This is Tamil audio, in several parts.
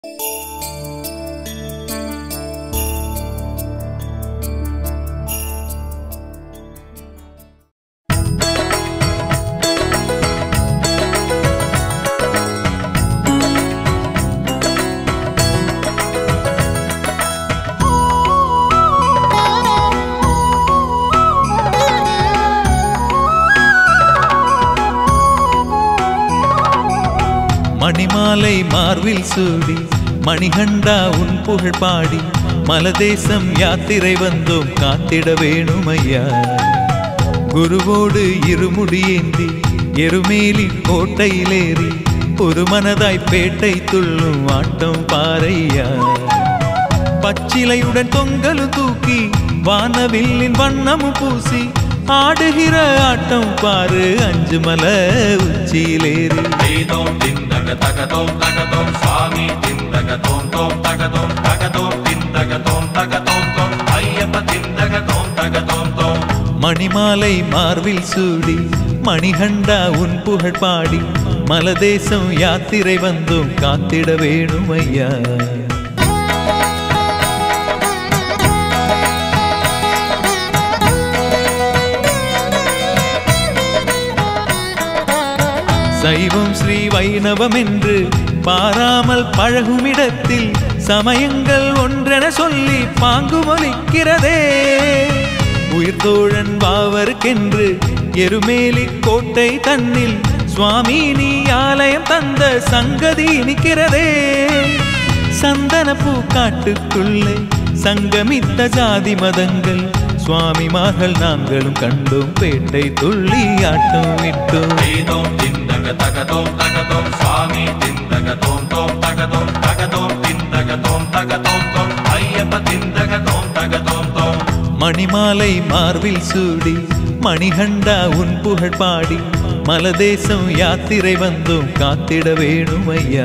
மணிமாலை மார்வில் சூடி மணிகண்டா உன் புகழ் பாடி மலதேசம் யாத்திரை வந்தோம் காத்திட வேணுமையா. குருவோடு இருமுடியேந்தி எருமேலி கோட்டையிலேறி ஒரு மனதாய் பேட்டை துள்ளும் ஆட்டம் பாரையா. பச்சிலையுடன் தொங்கலு தூக்கி வானவில்லின் வண்ணமும் பூசி ஆடுகிற ஆட்டம் பாரு அஞ்சு மலை உச்சியிலேறி. சுவாமி திந்தகதோம் தோம் தகதோம் தகதோம் திந்தகதோம் தகதோம் தோம் ஐயப்ப திந்தகதோம் தகதோம் தோம். மணிமாலை மார்வில் சூடி மணிகண்டா உன் புகழ் பாடி மலதேசம் யாத்திரை வந்தோம் காத்திட வேணுமையா. சைவம் ஸ்ரீ வைணவம் என்று பாராமல் பழகுமிடத்தில் சமயங்கள் ஒன்றென சொல்லி பாங்குமொலிக்கிறதே. உயிர்தோழன் பாவருக்கென்று எருமேலி கோட்டை தன்னில் சுவாமி நீ ஆலயம் தந்த சங்கதி நிற்கிறதே. சந்தனப்பூ காட்டுக்குள்ளே சங்கமித்த ஜாதி மதங்கள் சுவாமிமார்கள் நாங்களும் கண்டோம் பேட்டை துள்ளி ஆட்டம் விட்டோம். தகதோம் தகதோம் சுவாமி திந்தகதோம் தோம் தகதோம் தகதோம் திந்தகதோம் தகதோம் தோம் ஐயப்ப திந்தகதோம் தகதோம் தோம். மணிமாலை மார்வில் சூடி மணிகண்டா உன் புகழ் பாடி மலதேசம் யாத்திரை வந்தோம் காத்திட வேணுமையா.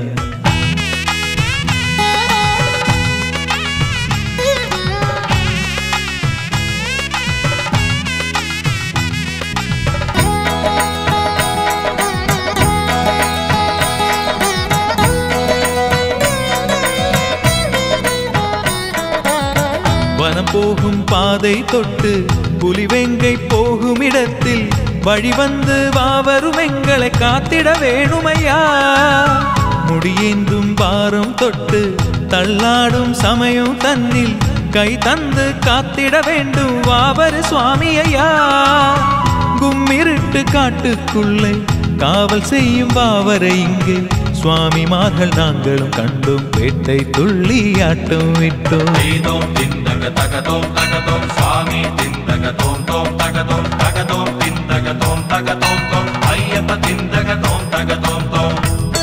வனம் போகும் பாதை தொட்டு புலிவெங்கை போகும் இடத்தில் வழிவந்து வாவரும் எங்களை காத்திட வேணுமையா. முடியேந்தும் பாரம் தொட்டு தள்ளாடும் சமயம் தன்னில் கை தந்து காத்திட வேண்டும் வாவரு சுவாமி ஐயா. கும்மிருட்டு காட்டுக்குள்ளே காவல் செய்யும் வாவரை இங்கே சுவாமிமார்கள் நாங்களும் கண்டோம் பேட்டை துள்ளி ஆட்டம் விட்டோம். தகதோம் தகதோம் சுவாமி திந்தகதோம் தோம் தகதோம் தகதோம் திந்தகதோம் தகதோம் தோம் ஐயப்ப திந்தகதோம் தகதோம் தோம்.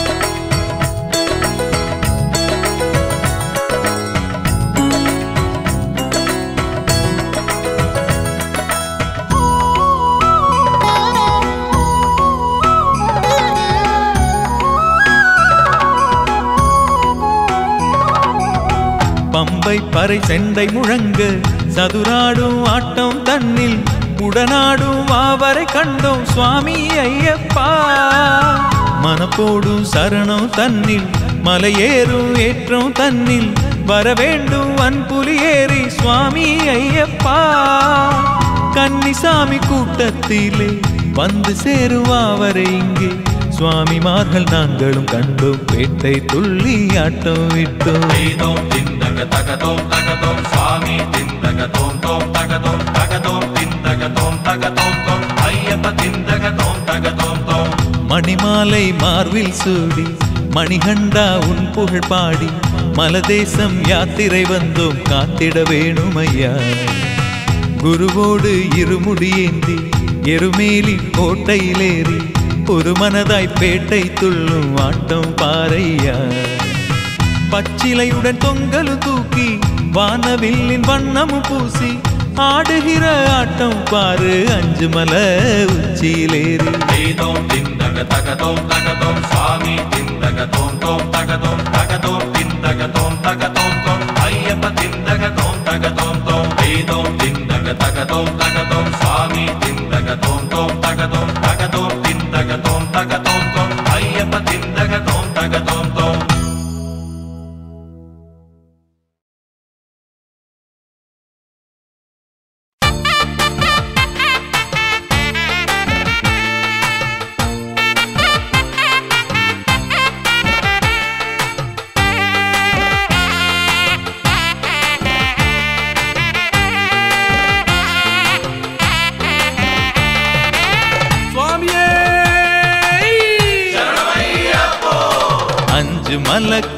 பம்பை பறை செண்டை முழங்க சதுராடும் ஆட்டம் தன்னில் உடனாடும் வாவரை கண்டோம் சுவாமி ஐயப்பா. மனப்போடும் சரணம் தன்னில் மலையேறும் ஏற்றம் தன்னில் வரவேண்டும் வன்புலி ஏறி சுவாமி ஐயப்பா. கன்னிசாமி கூட்டத்திலே வந்து சேருவாவரை இங்கே சுவாமிமார்கள் நாங்களும் கண்டோம் பேட்டை துள்ளி ஆட்டம் விட்டோம். தகதோம் தகதோம் சுவாமி திந்தகதோம் தோம் தகதோம் தகதோம் திந்தகதோம் தகதோம் தோம் ஐயப்ப திந்தகதோம் தகதோம் தோம். மணிமாலை மார்வில் சூடி மணிகண்டா உன் புகழ் பாடி மலதேசம் யாத்திரை வந்தோம் காத்திட வேணுமையா. குருவோடு இருமுடியேந்தி எருமேலி கோட்டையிலேறி ஒரு மனதாய் பேட்டை துள்ளும் ஆட்டம் பாரையா. பச்சிலையுடன் தொங்கலு தூக்கி வானவில்லின் வண்ணமும் பூசி ஆடுகிற ஆட்டம் பாரு அஞ்சு மலை உச்சியிலேறி. தகதோம் தகதோம் சுவாமி திந்தகதோம் தோம் தகதோம் தகதோம் திந்தகதோம் தகதோம் தோம் ஐயப்ப திந்தகதோம் தகதோம் தோம். தகதோம் தகதோம் சுவாமி திந்தகதோம் தோம் தகதோம் தகதோம் திந்தகதோம் தகதோம் தோம் ஐயப்ப திந்தகதோம் தகதோம் தோம்.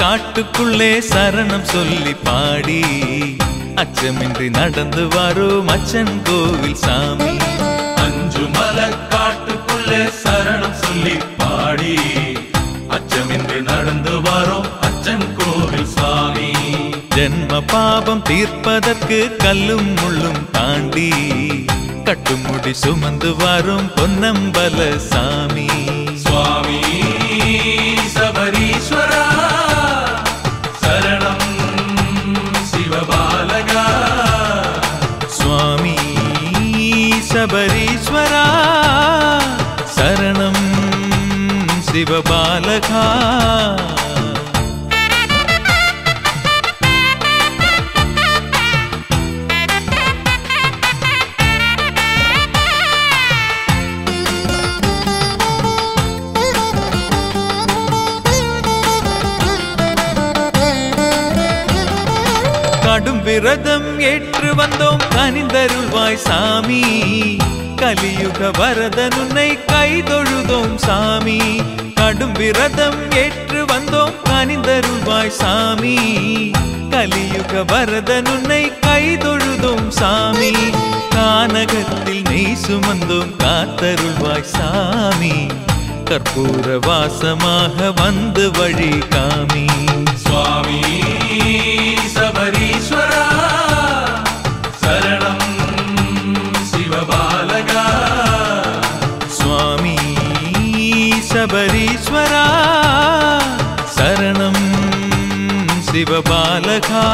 காட்டுக்குள்ளே சரணம் சொல்லி பாடி அச்சமின்றி நடந்து வரும் அச்சன் கோவில் சாமி. அஞ்சு மலை காட்டுக்குள்ளே சரணம் சொல்லி பாடி அச்சமின்றி நடந்து வரும் அச்சன் கோவில் சாமி. ஜென்ம பாபம் தீர்ப்பதற்கு கல்லும் முள்ளும் தாண்டி கட்டுமுடி சுமந்து வரும் பொன்னம்பல சாமி. சுவாமி சபரீஸ்வரா சரணம் சிவபாலகா. சுவாமி சபரீஸ்வரா சரணம் சிவபாலகா. கடும் விரதம் ஏற்று வந்தோம் கனிந்தருள்வாய் சாமி. கலியுக வரதன் உன்னை கைதொழுதோம் சாமி. கடும் விரதம் ஏற்று வந்தோம் கனிந்தருள்வாய் சாமி. கலியுக வரதன் உன்னை கைதொழுதோம் சாமி. கானகத்தில் நெய் சுமந்தோம் காத்தருள்வாய் சாமி. கற்பூர வாசமாக வந்து வழி காமி. சுவாமி சபரீஸ்வரா சரணம் சிவபாலகா. சுவாமி சபரீஸ்வரா சரணம் சிவபாலகா.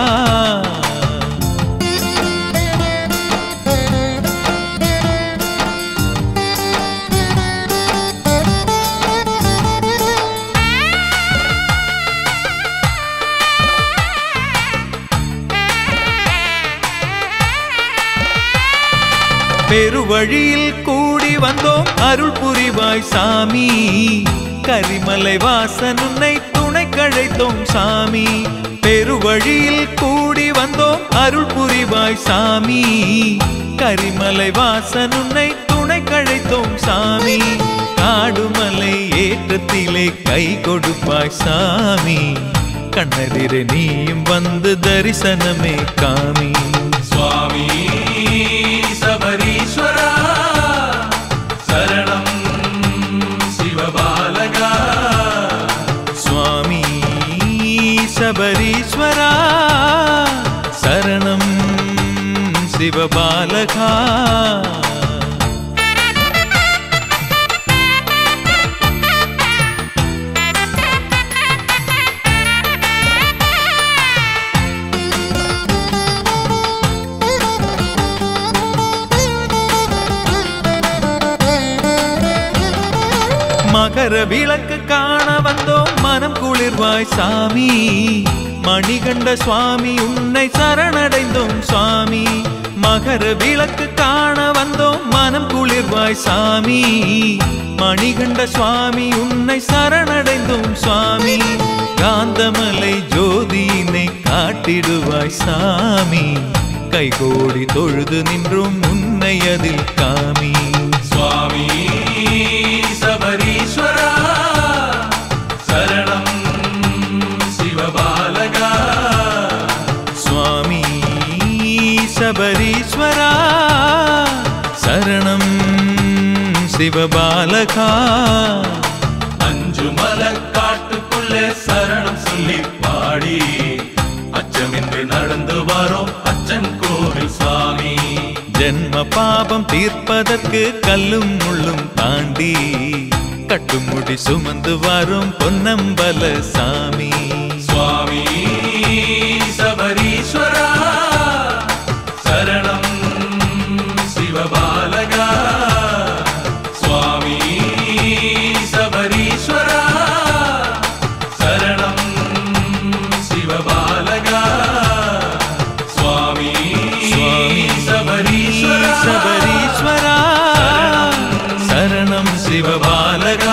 பெருவழியில் கூடி வந்தோம் அருள் புரிவாய் சாமி. கரிமலை வாசன் உன்னை துணை கழைத்தோம் சாமி. பெருவழியில் கூடி வந்தோம் அருள் புரிவாய் சாமி. கரிமலை வாசன் உன்னை துணை கழைத்தோம் சாமி. காடுமலை ஏற்றத்திலே கை கொடுப்பாய் சாமி. கண்ணெதிரே நீயும் வந்து தரிசனமே காமி. சுவாமி சபரீஸ்வரா சரணம் சிவபாலகா. சுவாமி சபரீஸ்வரா சரணம் சிவபாலகா. மகர விளக்கு காண வந்தோம் மனம் குளிர்வாய் சாமி. மணிகண்ட சுவாமி உன்னை சரணடைந்தோம் சுவாமி. மகர விளக்கு காண வந்தோம் மனம் குளிர்வாய் சாமி. மணிகண்ட சுவாமி உன்னை சரணடைந்தோம் சுவாமி. காந்தமலை ஜோதியினை காட்டிடுவாய் சாமி. கைகோடி தொழுது நின்றும் உன்னை அதில் காமி. சுவாமி சபரீஸ்வரா சரணம் சிவபாலகா. சுவாமி சபரீஸ்வரா சரணம் சிவபாலகா. அஞ்சு மலை காட்டுக்குள்ளே சரணம் சொல்லி பாடி அச்சமின்றி நடந்து வரோம் அச்சன் கோவில் சாமி. ஜென்ம பாபம் தீர்ப்பதற்கு கல்லும் முள்ளும் தாண்டி கட்டுமுடி சுமந்து வரும் பொன்னம்பல சாமி. சுவாமி சபரீஸ்வரா சரணம் சிவபாலகா. சுவாமி சபரீஸ்வரா சரணம் சிவபாலகா. சுவாமி சபரீஸ்வரா சரணம் சிவபாலகா.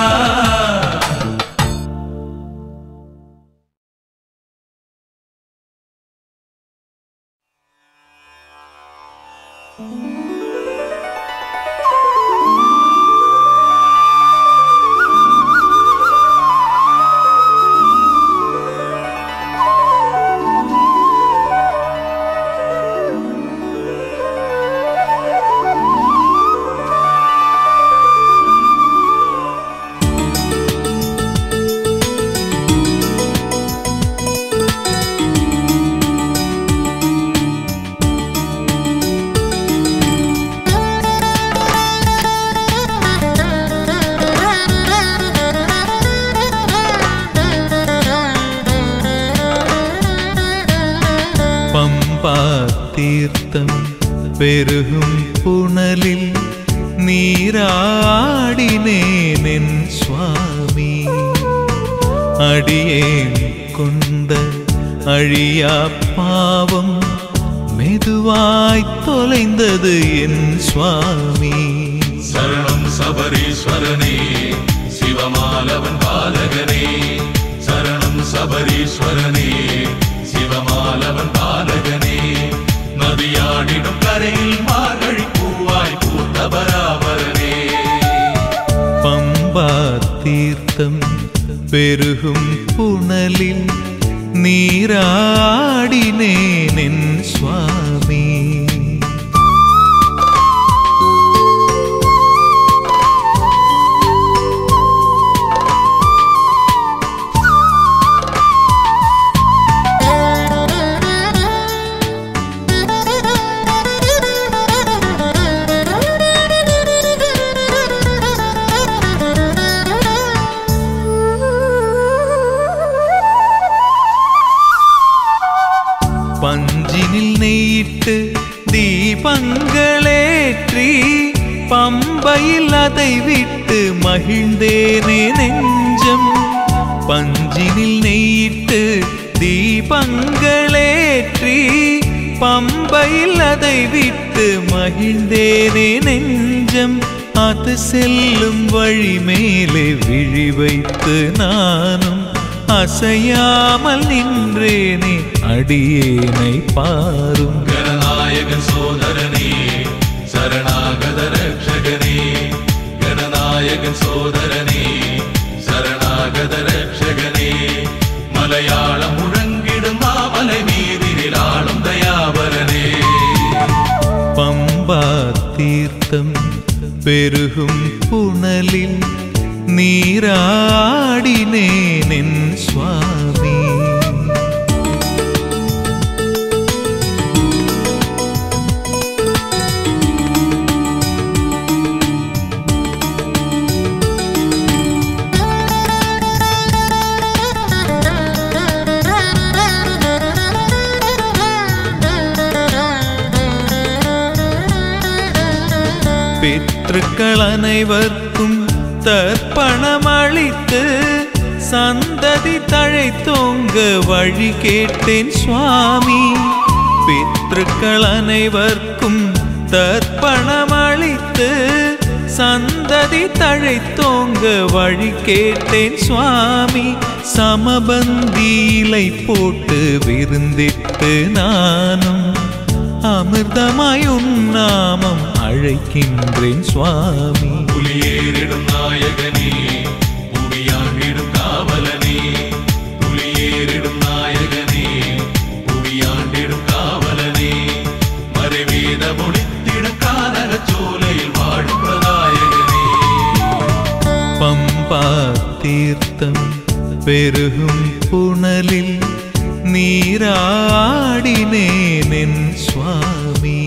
பம்பா தீர்த்தம் பெருகும் புனலில் நீராடினேன் என் சுவாமி. அடியேன் கொண்ட அழியா பாவம் மெதுவாய் தொலைந்தது என் சுவாமி. சரணம் சபரீஸ்வரனே சிவமாலவன் பாலகனே. சரணம் சபரீஸ்வரனே சிவமாலவன் பாலகனே. நதியாடிடும் கரையில் மார்கழி பூவாய் பூத்த பராபரனே. பம்பா தீர்த்தம் பெருகும் புனலில் நீராடினேன் என் சுவாமி. பஞ்சினில் நெய்யிட்டு தீபங்களேற்றி பம்பையில் அதை விட்டு மகிழ்ந்தேனே நெஞ்சம். பஞ்சினில் நெய்யிட்டு தீபங்களேற்றி பம்பையில் அதை விட்டு மகிழ்ந்தேனே நெஞ்சம். அது செல்லும் வழி மேலே விழி வைத்து நானும் அசையாமல் நின்றேனே அடியேனை பாரும். கணநாயகன் சோதரனே சரணாகத ரட்சகனே. கணநாயகன் சோதரனே சரணாகத ரட்சகனே. மலையாளம் முழங்கிடும் மாமலை மீதினில் ஆளும் தயாபரனே. பம்பா தீர்த்தம் பெருகும் புனலில் நீராடினேன் என் சுவாமி. பித்ருக்கள் அனைவர்க்கும் தர்ப்பணமளித்து சந்ததி தழைத்தோங்க வழி கேட்டேன் சுவாமி. பித்ருக்கள் அனைவர்க்கும் தர்ப்பணமளித்து சந்ததி தழைத்தோங்க வழி கேட்டேன் சுவாமி. சமபந்தியிலை போட்டு விருந்திட்டு நானும் அமிர்தமாய் உன்னாமம் அழைக்கின்றேன் சுவாமி. புலியேறிடும் நாயகனே புவியாண்டிடும் காவலனே. புலியேறிடும் நாயகனே புவியாண்டிடும் காவலனே. மறைவேத முடித்திடும் கானக சோலையில் வாழும் பிரதாயகனே. பம்பா தீர்த்தம் பெருகும் புனலில் நீராடினேன் என் சுவாமி.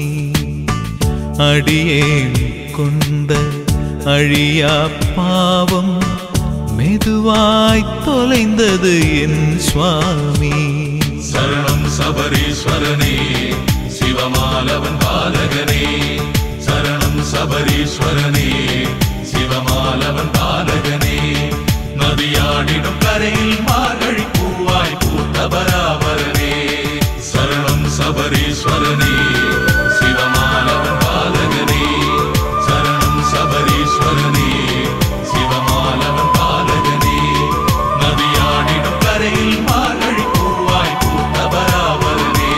அடியேன் கொண்ட அழியா பாவம் மெதுவாய் தொலைந்தது என் சுவாமி. சரணம் சபரீஸ்வரனே சிவமாலவன் பாலகனே. சரணம் சபரீஸ்வரனே சிவமாலவன் பாலகனே. நதியாடிடும் கரையில் மார்கழி பூவாய் பூத்த பராபரனே. சரணம் சபரீஸ்வரனே சிவமாலவன் பாலகனே. சரணம் சபரீஸ்வரனே சிவமாலவன் பாலகனே. நதியாடிடும் கரையில் மார்கழி பூவாய் பூத்த பராபரனே.